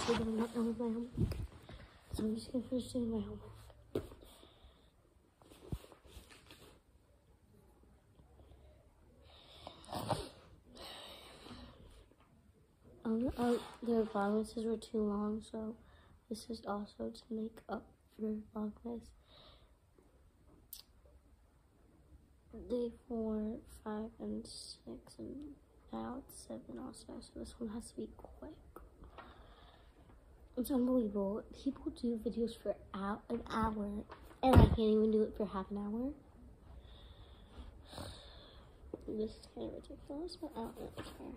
but I'm not done with my homework. So I'm just gonna finish doing my homework. The vlogmases were too long, so this is also to make up for vlogmas. Day 4, 5, and 6, and now it's 7 also, so this one has to be quick. It's unbelievable. People do videos for an hour, and I can't even do it for half an hour. This is kind of ridiculous, but I don't really care.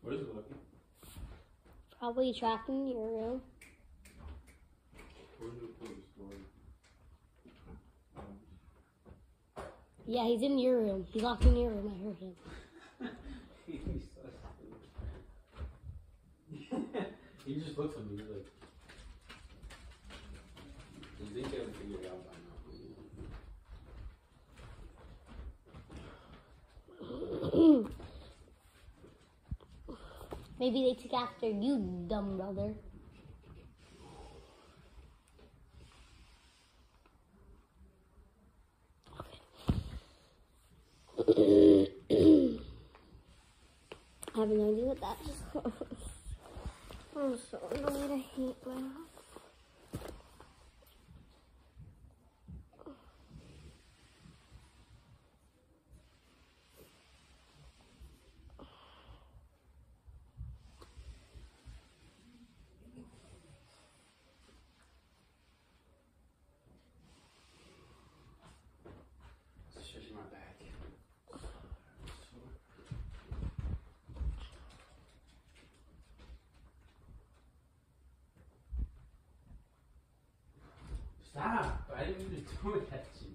What is Lucky? Probably tracking your room. Where's the story? Yeah, he's in your room. He's locked in your room. I heard him. He just looks at me like, you think I would figure it out by now? Maybe they took after you, dumb brother. I have no idea what that is. I'm so annoyed. I hate math. Stretching my back. Stop! I didn't even do it at you.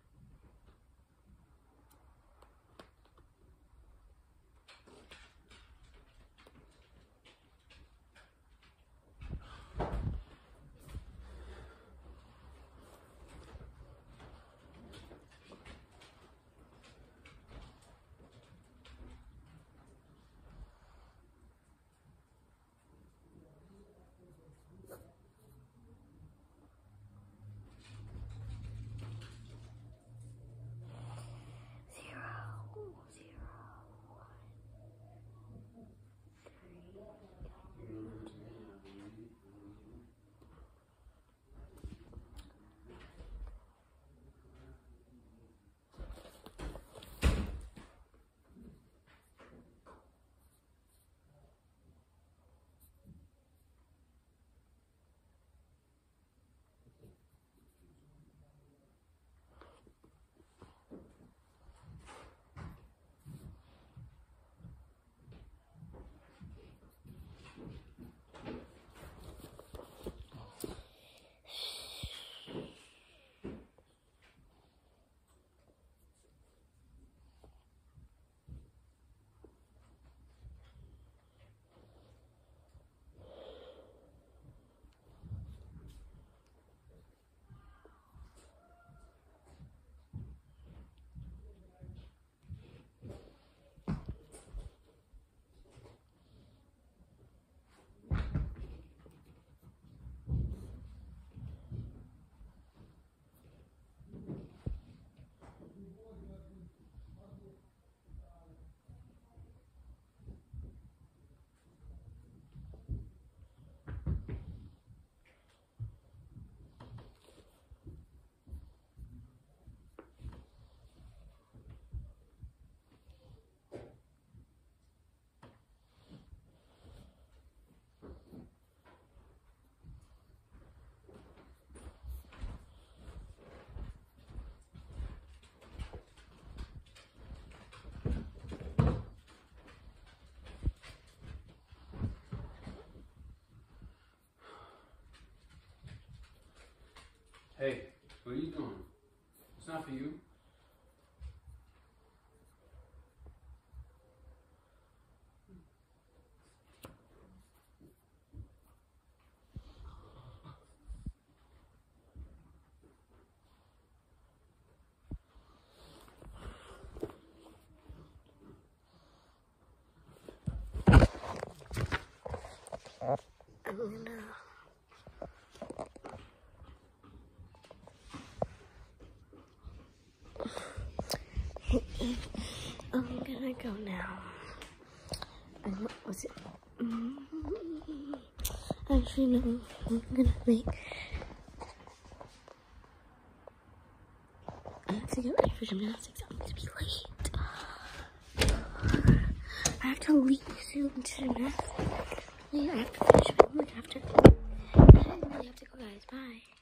Hey, what are you doing? It's not for you. I'm gonna go now. And what was it? Actually, no. I'm gonna make. I have to get ready for gymnastics. I'm gonna be late. I have to leave soon to gymnastics. I have to finish my work after. I really have to go, guys. Bye.